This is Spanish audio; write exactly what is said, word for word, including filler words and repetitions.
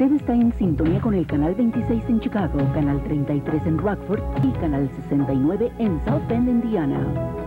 Usted está en sintonía con el canal veintiséis en Chicago, canal treinta y tres en Rockford y canal sesenta y nueve en South Bend, Indiana.